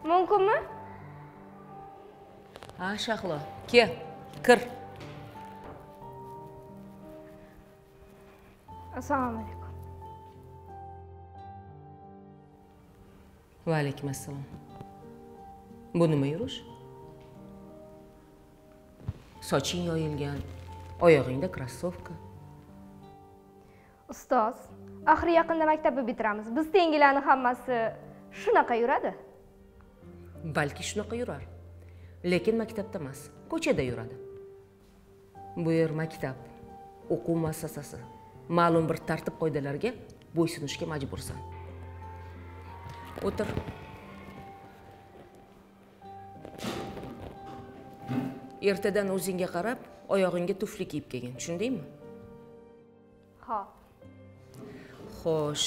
Mumkinmi? Ha, Shahlo, kel, kir. Assalomu alaykum. Va alaykum assalom. Bu nima yurish? Soching yoyilgan, oyog'ingda krossovka. Ustoz, axir yaqinda maktabni bitiramiz. Biz tengilarning hammasi shunaqa yuradi. Balki shunaqa yurar. Lekin maktabda emas, ko'chada yuradi. Bu yer maktab, o'quv muassasasi. Ma'lum bir tartib qoidalarga bo'ysunishga majbursan. O'tir. Ertadan o'zingga qarab, oyog'ingga tufli kiyib kelgin, tushundingmi? Ha. Xo'sh.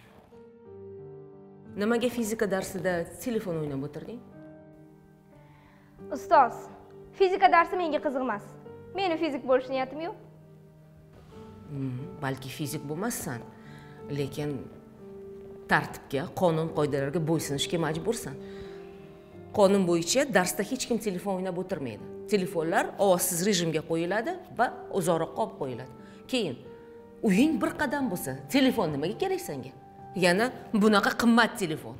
Nimaga fizika darsida telefon o'ynab o'tirding? Ustoz, fizika darsi menga qiziq emas. Meni fizik bo'lish niyatim yo'q. Balki fizik bo'lmassan, lekin tartibga, qonun qoidalarga bo'ysunishga majbursan. Qonun bo'yicha darsda hech kim telefon o'ynab o'tirmaydi. Telefonlar ovozsiz rejimga qo'yiladi va uzoqroqqa olib qo'yiladi. Keyin uying bir qadam bo'lsa, telefon nimaga kerak senga? Yana bunaqa qimmat telefon.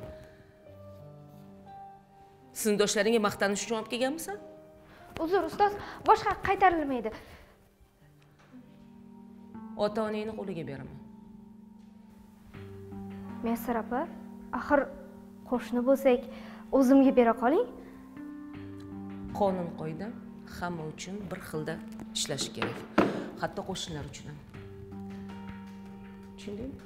Sinfdoshlaringga maqtanish uchun olib kelganmisan? Uzr, ustoz, boshqa qaytarilmaydi. Ota-onangni qo'liga beraman. Muyassar opa, axir qo'shni bo'lsak, o'zimga bera qoling. Qonun qoida hamma uchun bir xilda ishlashi kerak. Hatto qo'shnilar uchun ham. Tushundingmi?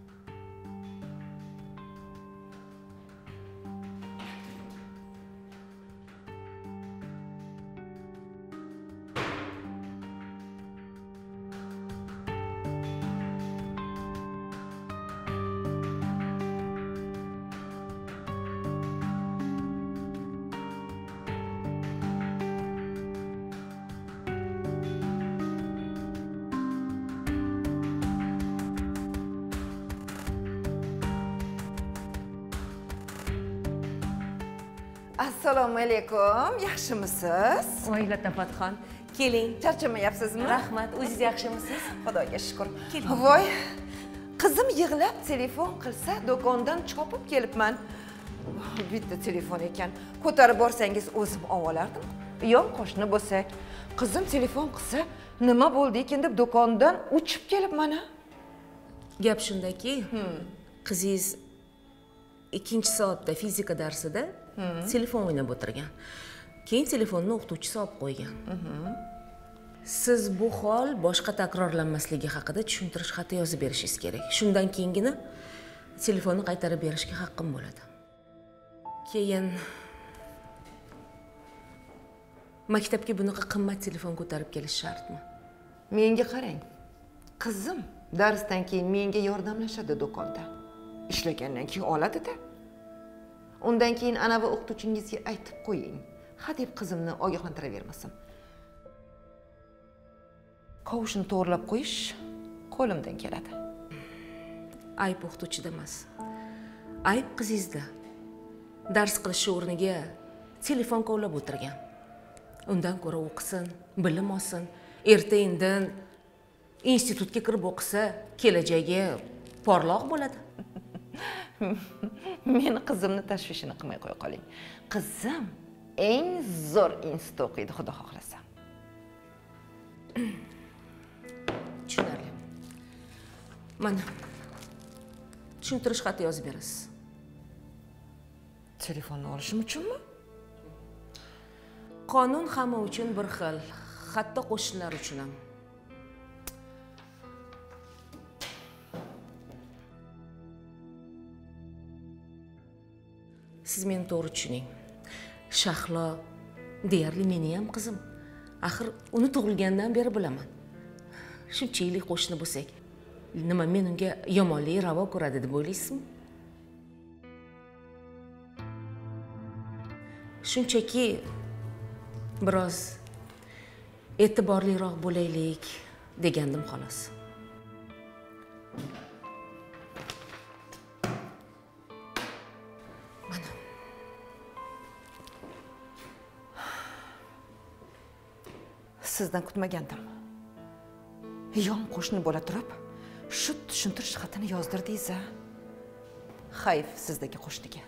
Assalomu alaykum, yaxshimisiz? Voy Latafatxon, keling. Charchamayapsizmi? Rahmat, o'zingiz yaxshimisiz? Xudoga shukr. Keling. Voy, qizim yig'lab telefon qilsa, do'kondan chopib kelibman. Bitta telefon ekan. Ko'tarib borsangiz o'zim olardim. Yon qo'shni bo'lsak, qizim telefon qilsa, nima bo'ldi ekan deb do'kondan uchib kelibman. Gap shundaki, qizingiz 2-soatda fizika darsida telefon o'ynab o'tirgan. Keyin telefonni o'qituvchisi olib qo'ygan. Siz bu hol boshqa takrorlanmasligi haqida tushuntirish xati yozib berishingiz kerak. Shundan keyingina telefonni qaytarib berishga haqqim bo'ladi. Keyin maktabga bunaqa qimmat telefon ko'tarib kelish shartmi? Menga qarang. Qizim darsdan keyin menga yordamlashadi do'konda. Ishlagandan keyin oladi-da. Undan keyin ana bu o'qituvchingizga aytib qo'ying. Hadeb qizimni ogohlantiravermasin. Qovushni to'g'rilab qo'yish qo'limdan keladi. Ayb o'qituvchida emas. Ayb qizingizda. Dars qilish o'rniga telefon kovlab o'tirgan. Undan ko'ra o'qisin, bilim olsin, erta-indin institutga kirib o'qisa, kelajagi porloq bo'ladi. Meni qizimni tashvishini qilmay qo'ya qoling. Qizim eng zo'r institutda o'qiydi, xudo xohlasa. Tushunarli. Mana tushuntirish xati yozib berasiz. Telefonni olishim uchunmi? Qonun hamma uchun bir xil, hatto qo'shnilar uchun ham. Siz meni to'g'ri tushuning. Shahlo deyarli meni ham qizim. Axir uni tug'ilgandan beri bilaman. Shuncha yillik qo'shni bo'lsak, nima men unga yomonlik ravo ko'radi deb o'ylaysizmi? Shunchaki biroz e'tiborliroq bo'laylik degandim xolos. Mana sizdan kutmagandim. Yon qo'shni bo'la turib, shu tushuntirish xatini yozdirdingiz-a? Hayf sizdagi qo'shniga.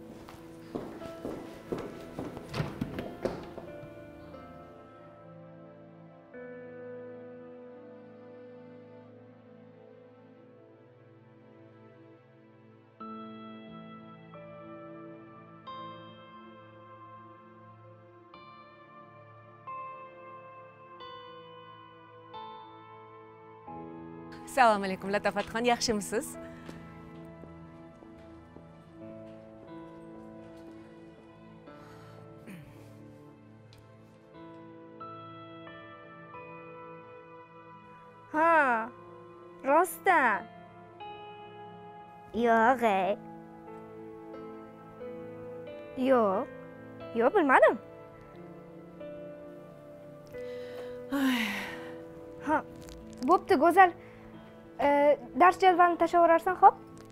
Assalomu alaykum Latofatxon, yaxshimisiz? Ha, rostdan. Yo'q, Yo'q. Yo'q, bilmadim. Ha, bo'pti, go'zal. Dars jadvalini tashlaverarsan, xo'p?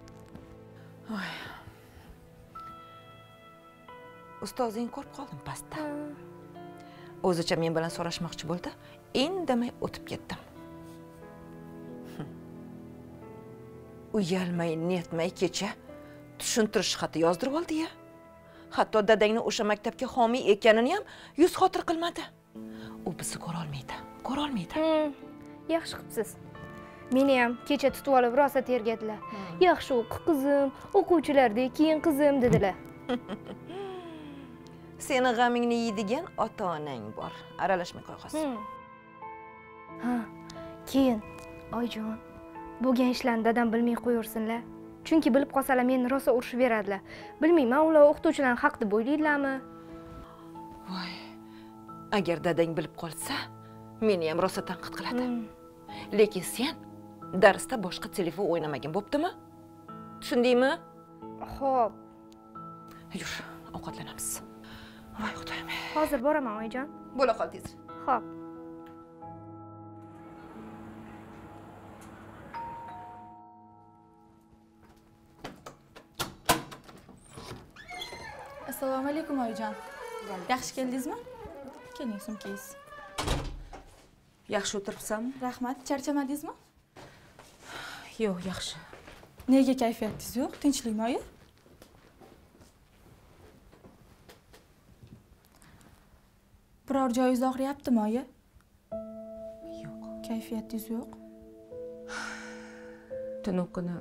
Ustozing ko'rib qoldim pastda. O'zicha men bilan so'rashmoqchi bo'ldi. Indamay o'tib ketdim. Uyalmay, netmay kecha tushuntirish xati yozdirib oldi-ya. Hatto dadangni o'sha maktabga homiy ekanini ham yuz xotir qilmadi. U bizni ko'ra olmaydi. Ko'ra olmaydi. Yaxshi qilibsiz. Meni ham kecha tutib olib rosa tergadilar. Yaxshi o'qi qizim, o'quvchilardek keyin qizim dedilar. Seni g'amingni yeydigan ota-onang bor. Aralashmay qo'yasiz. Ha, keyin oyijon, bo'lgan ishlarni dadam bilmay qo'yursinlar. Chunki bilib qolsalar meni rosa urishib beradilar. Bilmayman, ular o'qituvchilarning haq deb o'ylaydilarmi? Voy. Agar dadang bilib qolsa, meni ham rosa tanqid qiladi. Lekin sen darsda boshqa telefon o'ynamagin, bo'ptimi? Tushundingmi? Xo'p. Yur, ovqatlanamiz. Voy xudoyim. Hozir boraman, oyijon. Bo'la qoldingiz. Xo'p. Assalomu alaykum oyijon. Yaxshi keldingizmi? Keling, sumkangiz. Yaxshi o'tiribsanmi? Rahmat, charchamadingizmi? Yo'q, yaxshi. Nega kayfiyatingiz yo'q? Tinchlikmi, oyi? Biror joyingiz og'riyaptimi, oyi? Yo'q. Kayfiyatingiz yo'q. Tunu kuni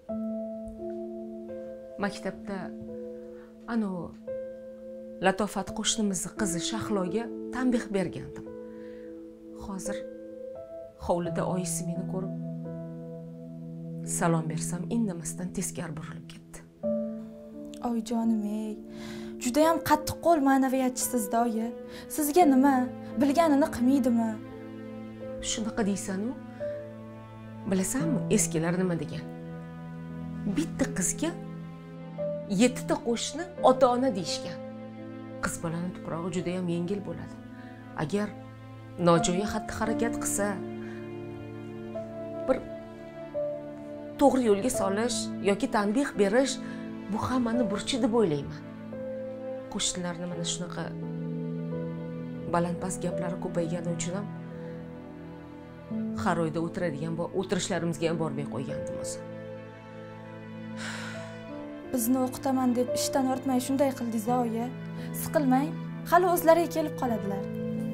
maktabda Latofat qo'shnimizning qizi Shahloga tanbeh bergandim. Hozir hovlida oyisi meni ko'rib salom bersam, indamasdan teskari burilib ketdi. Oyijonim-ey, juda ham qattiq qo'l ma'naviyatchisizda, oyi. Sizga nima? Bilganini qilmaydimi? Shunaqa deysan-ku? Bilasanmi, eskilar nima degan? Bitta qizga 7 ta qo'shni ota-ona deyishgan. Qiz bolaning tuprog'i juda ham yengil bo'ladi. Agar nojo'ya xatti-harakat qilsa, bir to'g'ri yo'lga solish yoki tanbeh berish bu hammani burchi deb o'ylayman. Qo'shnilarning mana shunaqa balandpast gaplari ko'paygani uchun ham har oyda o'tirishlarimizga ham bormay qo'ygandim o'zi. Bizni o'qitaman deb ishdan ortmay shunday qildingiz, oyi. Siqilmang, hali o'zlariga kelib qoladilar.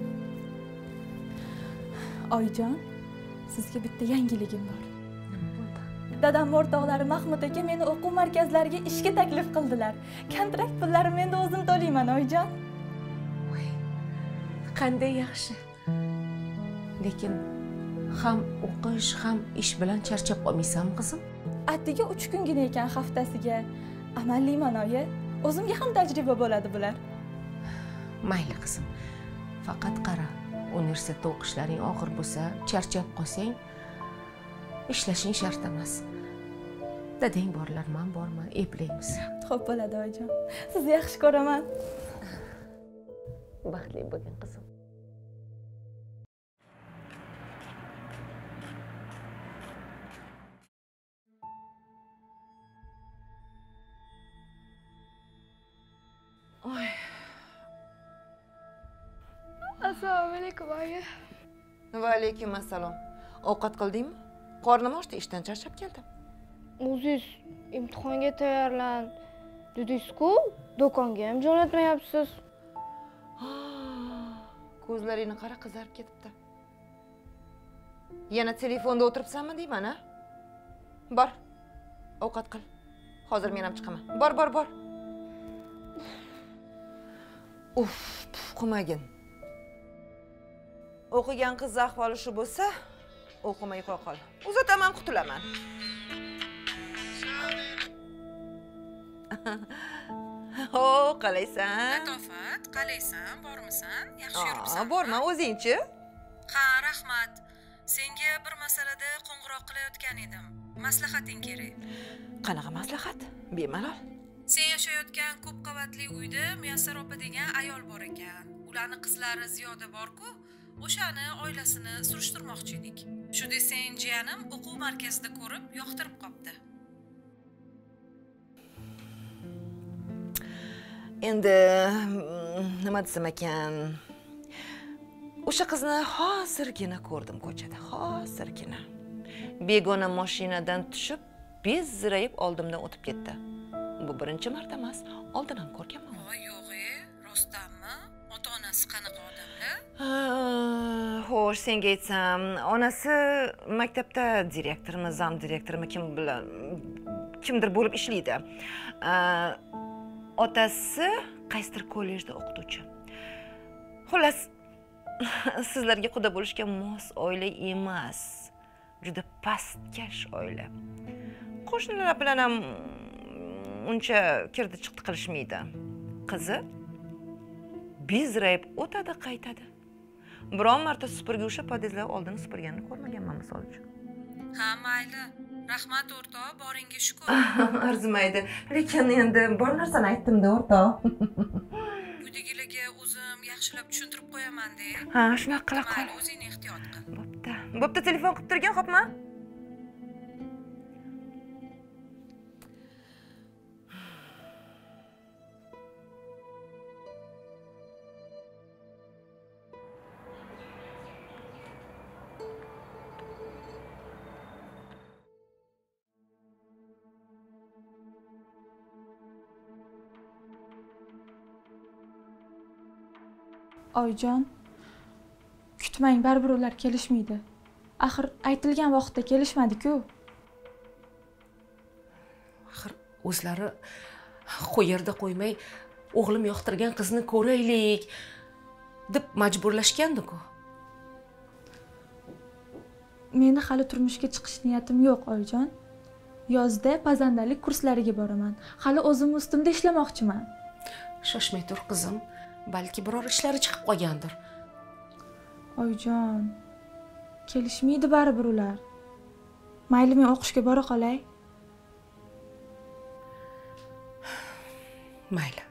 Oyijon, sizga bitta yangiligim bor. Nima bo'ldi? Dadam o'rtoqlari Mahmud aka meni o'quv markazlariga ishga taklif qildilar. Kontrakt pullarimni endi o'zim to'layman, oyijon. Voy, qanday yaxshi. Lekin ham o'qish, ham ish bilan charchab qolmaysanmi, qizim? Attiga 3 kungina ekan haftasiga. Amallayman, oyi. O'zimga ham tajriba bo'ladi bular. Mayli qizim. Faqat qara, universitetda o'qishlaring og'ir bo'lsa, charchab qolsang, ishlashing shart emas. Dadang borlar, men borman, eplaymiz. Xo'p bo'ladi, oyijon. Sizni yaxshi ko'raman. Baxtli bo'lgin, qizim. Assalomu alaykum, oyi. Va alaykum assalom. Ovqat qildingmi? Qornim ochdi, ishdan charchab keldim. O'zingiz imtihonga tayyorlan dedingiz-ku, do'konga ham jo'natmayapsiz. Ko'zlaringni qara, qizarib ketibdi. Yana telefonda o'tiribsanmi deyman, ha? Bor. Ovqat qil. Hozir men ham chiqaman. Bor. Uf, qilmagin. O'qigan qiz ahvoli shu bo'lsa, o'qimay qo'ya qol. Uzataman, qutulaman. Ho, qalaysan? Latofat, qalaysan, bormisan? Yaxshi yuribsan. Borman, o'zingchi? Ha, rahmat. Senga bir masalada qo'ng'iroq qilayotgan edim. Maslahating kerak. Qanaqa maslahat? Bemalol. Sen yashayotgan ko'p qavatli uyda Muyassar opa degan ayol bor ekan. Ularni qizlari Ziyoda bor-ku, o'shani oilasini surishtirmoqchi edik. Shu desang, jiyanim o'quv markazida ko'rib, yoqtirib qopti. Endi nima desam ekan? O'sha qizni hozirgina ko'rdim ko'chada, hozirgina. Begona mashinadan tushib, bezrayib oldimdan o'tib ketdi. Bu birinchi marta emas, oldin ham ko'rganman. Voy, yo'q-e, rostdanmi? Ota-onasi qanaqa odamlar? Xo'sh, senga aytsam, onasi maktabda direktormi, zam direktormi kimdir bo'lib ishlaydi. Otasi qaysidir kollejda o'qituvchi. Xullas, sizlarga quda bo'lishga mos oila emas. Juda pastkash oila. Qo'shnilar bilan ham uncha kirdi chiqdi qilishmaydi. Qizi bezrayib o'tadi, qaytadi. Biron marta supurgi o'sha podezlar oldini supurganini ko'rmaganman, misol uchun. Ha, mayli. Rahmat o'rtoq, boringga shukur. Arzimaydi. Lekin endi bor narsani aytdim-da, o'rtoq. Uydagilarga o'zim yaxshilab tushuntirib qo'yaman-da. Ha, shunaqa qila qol. Mayli, o'zingni ehtiyot qil. Bo'pti, telefon qilib turgan, xo'pmi? Oyjon, kutmang, baribir ular kelishmaydi. Axir aytilgan vaqtda kelishmadi-ku. Axir o'zlari qo'yerda qo'ymay, o'g'lim yoqtirgan qizni ko'raylik deb majburlashgandi-ku. Meni hali turmushga chiqish niyatim yo'q, Oyjon. Yozda pazandalik kurslariga boraman. Hali o'zim ustimda ishlamoqchiman. Shoshmay tur, qizim. Balki biror ishlari chiqib qolgandir. Oyjon, kelishmaydi baribir ular. Mayli, men o'qishga bora qolay. Mayli.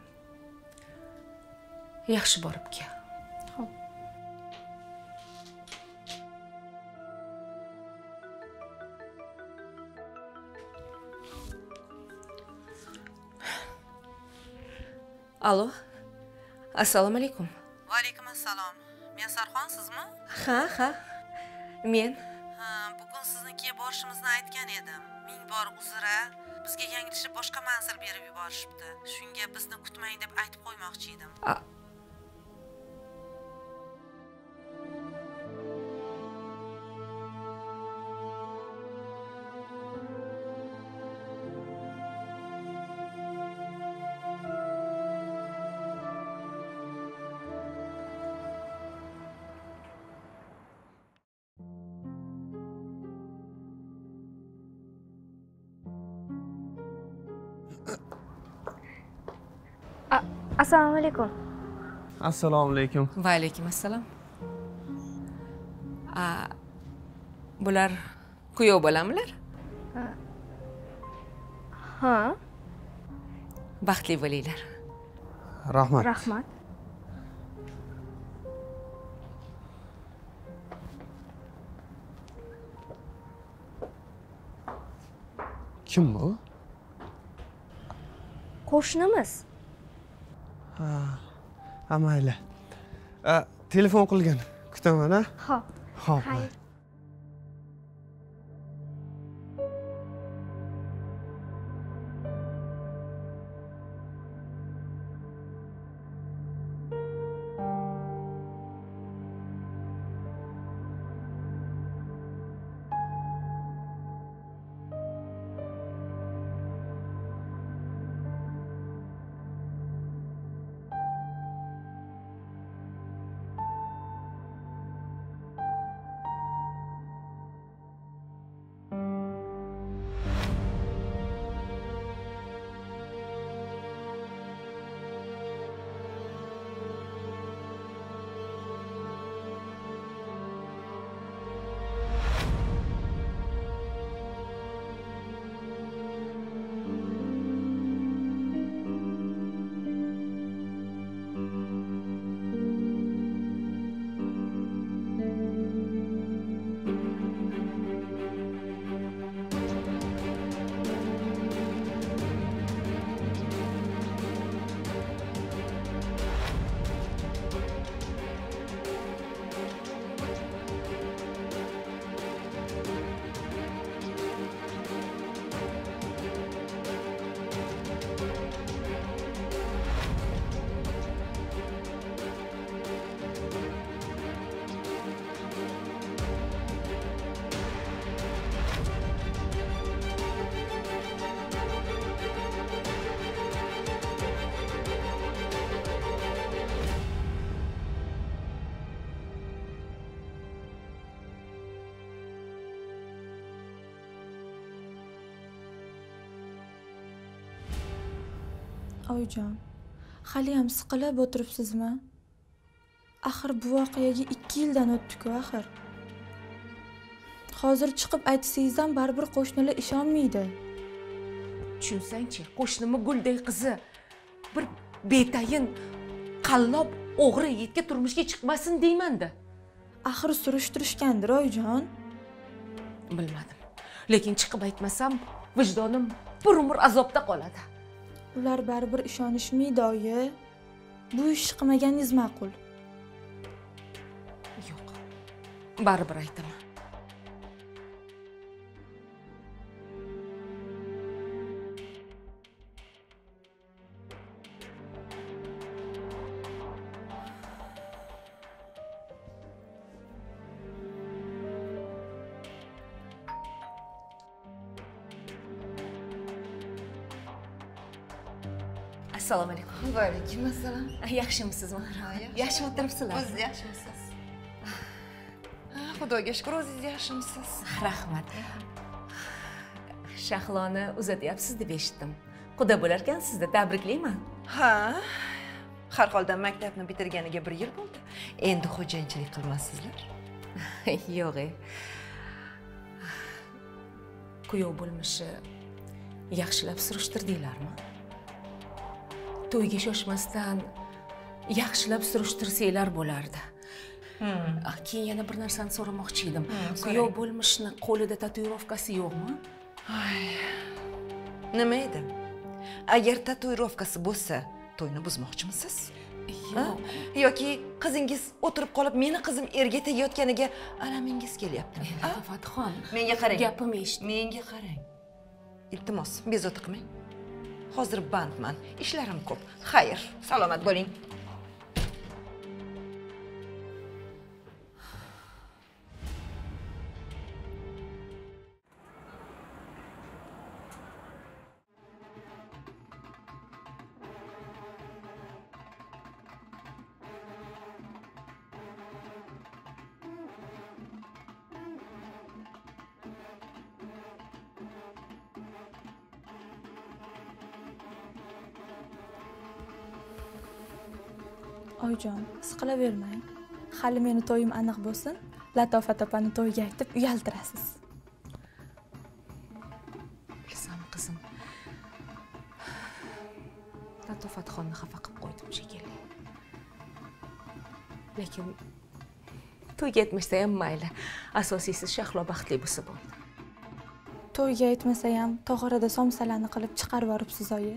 Yaxshi borib kel. Xo'p. Alo. Assalomu alaykum. Va alaykum assalom. Muyassarxon sizmi? Ha. Men. Ha, bugun siznikiga borishimizni aytgan edim. Ming bor uzra. Bizga yanglishib boshqa manzil berib yuborishibdi. Shunga bizni kutmang deb aytib qo'ymoqchi edim. Assalomu alaykum. Assalomu alaykum. Va alaykum assalom. Bular kuyov bo'lamilar? Ha. Baxtli bo'linglar. Rahmat. Rahmat. Kim bu? Qo'shnimiz. Ha, mayli. Telefon qilgan. Kutaman, ha? Xo'p. Xo'p. Xayr. Oyijon, hali ham siqilib o'tiribsizmi? Axir bu voqeaga 2 yildan o'tdi-ku axir. Hozir chiqib aytsangizdan baribir qo'shnilar ishonmaydi. Tushunsang-chi, qo'shnimi Gulday qizi bir betayin qallob o'g'ri yigitga turmushga chiqmasin deyman-da. Axir surishtirishgandir oyijon. Bilmadim. Lekin chiqib aytmasam, vijdonim bir umr azobda qoladi. Ular baribir ishonishmaydi oyi. Bu ishni qilmaganingiz ma'qul. Yo'q. Baribir aytaman. Assalomu alaykum. Va alaykum assalom. Yaxshimisizmi? Yaxshi o'tiribsizlar. O'zingiz yaxshimisiz? Xudoga shukr, o'zingiz yaxshimisiz? Rahmat. Shahloni uzatyapsiz deb eshitdim. Xudo bo'larkan, sizni tabriklayman. Ha. Har holda maktabni bitirganiga 1 yil bo'ldi. Endi xo'jayinchilik qilmassizlar? Yo'q. Kuyov bo'lmishi yaxshilab surishtirdinglarmi? To'yga shoshmasdan yaxshilab surishtirsanglar bo'lardi. Keyin yana bir narsani so'ramoqchi edim. Kuyov bo'lmishni qo'lida tatuirovkasi yo'qmi? Nima edi? Agar tatuirovkasi bo'lsa, to'yni buzmoqchimisiz? Yo'q. Yoki qizingiz o'tirib qolib, meni qizim erga tegayotganiga alamingiz kelyaptimi? Fatxon, Menga qarang. gapimni eshit. Menga qarang. Iltimos, bezovta qilmang. Hozir bandman, ishlarim ko'p. Xayr, salomat bo'ling. Oyijon, siqilavermang. Hali meni to'yim aniq bo'lsin. Latofat opani to'yga aytib uyaltirasiz. Bilasanmi qizim? Latofatxonni xafa qilib qo'ydim shekilli. Lekin to'yga aytmasa ham mayli. Asosiysi Shahlo baxtli bo'lsa bo'ldi. To'yga aytmasa ham tog'orada somsalarni qilib chiqarib yoribsiz oyi.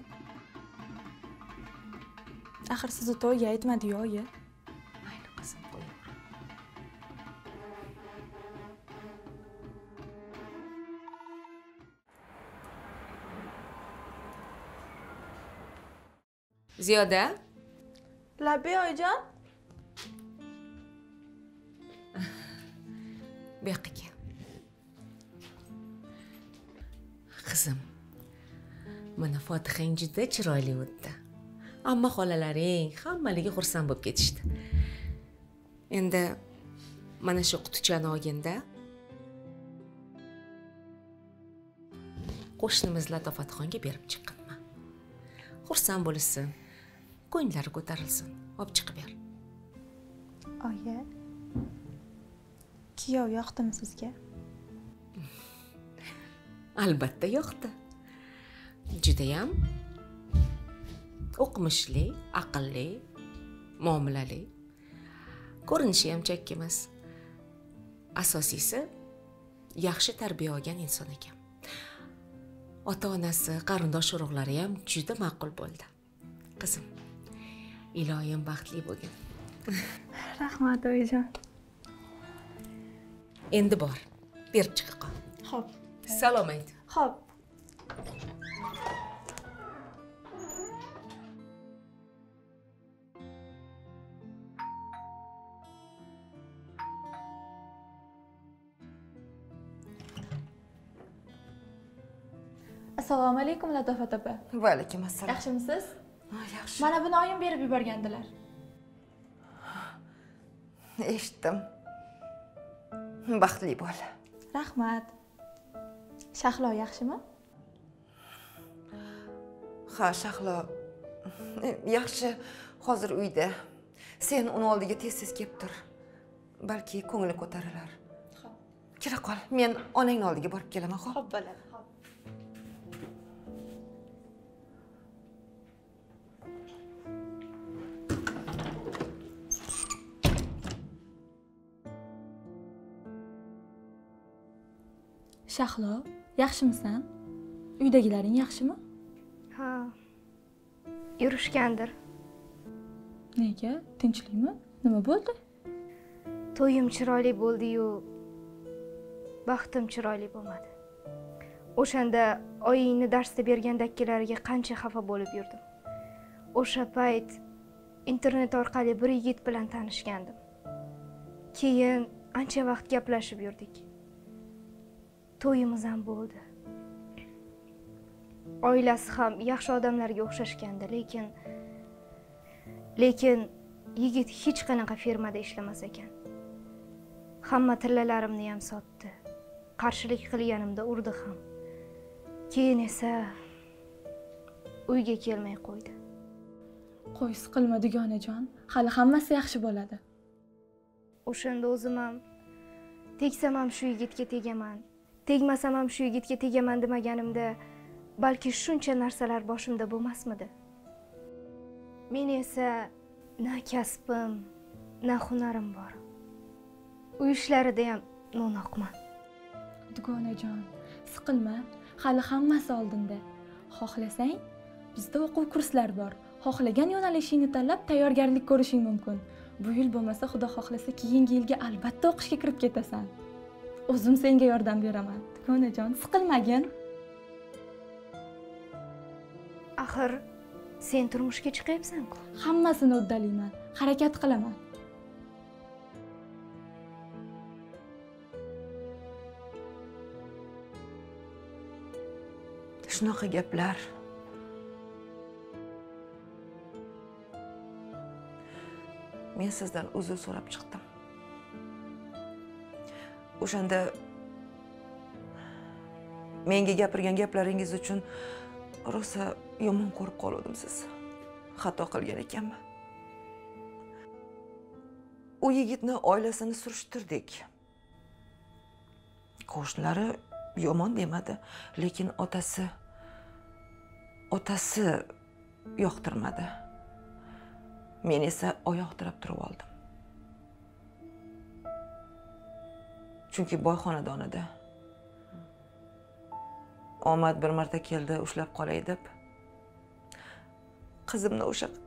Axir sizni to'yga aytmadi-yu oyi. Mayli qizim, qo'yaver. Ziyoda, Labi oyijon. bu yoqqa kel. Qizim, mana Fotihang juda chiroyli o'tdi. Amma xolalaring hammaligi xursand bo'lib ketishdi. Endi mana shu qutichani olganda qo'shnimiz Latofatxonga berib chiqqanman. Xursand bo'lsin, ko'nglari ko'tarilsin. Olib chiqib ber. Oyi. Kuyov yoqdimi sizga? Albatta yoqdi. Judayam o'qimishli, aqlli, muomalali. Ko'rinishi ham chakki emas. Asosiysi yaxshi tarbiya olgan inson ekan. Ota-onasi, qarindosh urug'lari ham juda ma'qul bo'ldi. Qizim, iloyim baxtli bo'lgin. Rahmat oyijon. Endi bor, berib chiqa qol. Xo'p. Salom ayt. Xo'p. Assalomu alaykum Latofat opa. Va alaykum assalom. Yaxshimisiz? Yaxshi. Mana buni oyim berib yuborgandilar. Eshitdim. Baxtli bo'l. Rahmat. Shahlo yaxshimi? Ha, Shahlo. Yaxshi, hozir uyda. Sen uni oldiga tez-tez kelib tur. Balki ko'ngli ko'tarilar. Xo'p. Kira qol. Men onangning oldiga borib kelaman, xo'p? Xo'p bo'ladi. Xo'p. Shahlo, yaxshimisan? Uydagilaring yaxshimi? Ha. Yurishgandir. Nega? Tinchlikmi? Nima bo'ldi? To'yim chiroyli bo'ldi-yu, baxtim chiroyli bo'lmadi. O'shanda oyingni darsda bergandagilariga qancha xafa bo'lib yurdim. O'sha payt internet orqali bir yigit bilan tanishgandim. Keyin ancha vaqt gaplashib yurdik. To'yimiz ham bo'ldi. Oilasi ham yaxshi odamlarga o'xshashgandi, lekin yigit hech qanaqa firmada ishlamas ekan. Hamma tillalarimni ham sotdi. Qarshilik qilganimda urdi ham. Keyin esa uyga kelmay qo'ydi. Qo'y, siqilma dugonajon. Hali hammasi yaxshi bo'ladi. O'shanda o'zim ham tegsam ham shu yigitga tegaman, tegmasam ham shu yigitga tegaman demaganimda, balki shuncha narsalar boshimda bo'lmasmidi? Men esa na kasbim, na hunarim bor. Uy ishlarida ham no'noqman. Dugonajon, siqilma. Hali hammasi oldinda. Xohlasang, bizda o'quv kurslari bor. Xohlagan yo'nalishingni tanlab tayyorgarlik ko'rishing mumkin. Bu yil bo'lmasa, Xudo xohlasa, keyingi yilga albatta o'qishga kirib ketasan. O'zim senga yordam beraman. Dugonajon, siqilmagin. Axir sen turmushga chiqayapsan-ku. Hammasini uddalayman. Harakat qilaman. Shunaqa gaplar. Men sizdan uzr so'rab chiqdim. O'shanda menga gapirgan gaplaringiz uchun rosa yomon ko'rib qoldim siz. Xato qilgan ekanman. U yigitni oilasini surishtirdik. Qo'shnilari yomon demadi, lekin otasi yoqtirmadi. Men esa oyoq tirab turib oldim. Chunki boy xonadonida. Omad bir marta keldi, ushlab qolay deb. Qizimni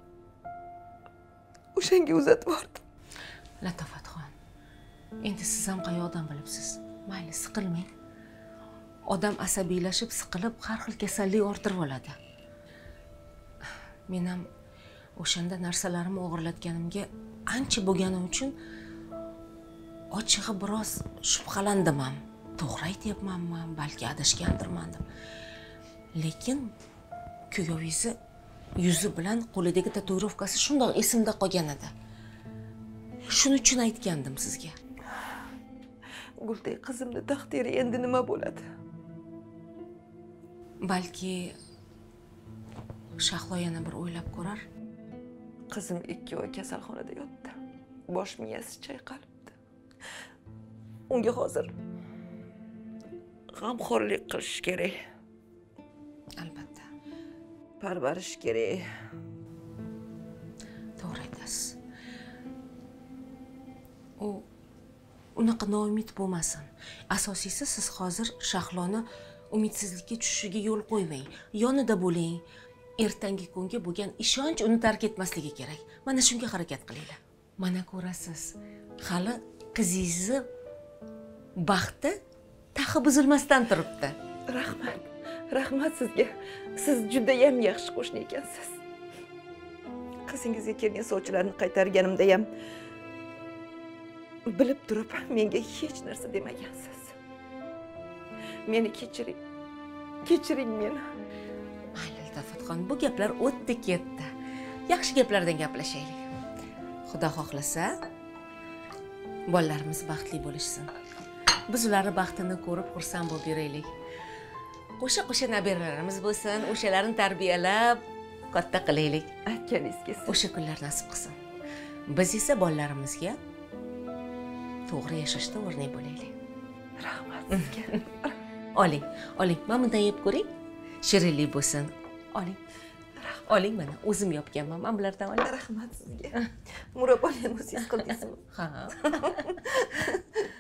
o'shanga uzatib yubordim. Latofatxon, endi siz ham qayoqdan bilibsiz? Mayli, siqilmang. Odam asabiylashib, siqilib, har xil kasallik orttirib oladi. Men ham o'shanda narsalarimni o'g'irlatganimga ancha bo'lgani uchun ochig'i biroz shubhalandim ham. To'g'ri aytyapmanmi, balki adashgandirman deb. Lekin kuyovingiz yuzi bilan qo'lidagi tatuirovkasi shundoq esimda qolgan edi. Shuning uchun aytgandim sizga. Guldek qizimni taqdiri endi nima bo'ladi? Balki Shahlo yana bir o'ylab ko'rar. Qizim 2 oy kasalxonada yotdi. Bosh miyasi chayqalibdi. Unga hozir g'amxo'rlik qilish kerak. Albatta. Parvarish kerak. To'g'ri aytasiz. Unaqa noumid bo'lmasin. Asosiysi siz hozir Shahloni umidsizlikka tushishiga yo'l qo'ymang. Yonida bo'ling. Ertangi kunga bo'lgan ishonch uni tark etmasligi kerak. Mana shunga harakat qilinglar. Mana ko'rasiz, hali qizingizni baxti taxi buzilmasdan turibdi. Rahmat. Rahmat sizga. Siz juda ham yaxshi qo'shni ekansiz. Qizingizga kelgan sovchilarni qaytarganimda ham bilib turib menga hech narsa demagansiz. Meni kechiring. Kechiring meni. Mayli, Iltifatxon, bu gaplar o'tdi ketdi. Yaxshi gaplardan gaplashaylik. Xudo xohlasa, bolalarimiz baxtli bo'lishsin. Biz ularni baxtini ko'rib xursand bo'lib yuraylik. Qo'sha nabiralarimiz bo'lsin, o'shalarni tarbiyalab katta qilaylik. Aytganingiz kelsin. O'sha kunlar nasib qilsin. Biz esa bolalarimizga to'g'ri yashashda o'rnak bo'laylik. Rahmat sizga. Oling, mana bundan yeb ko'ring. Shirinlik bo'lsin. Oling mana, o'zim yopganman. Mana bulardan oling. Rahmat sizga. Murabbo o'zingiz qildingizmi? Ha.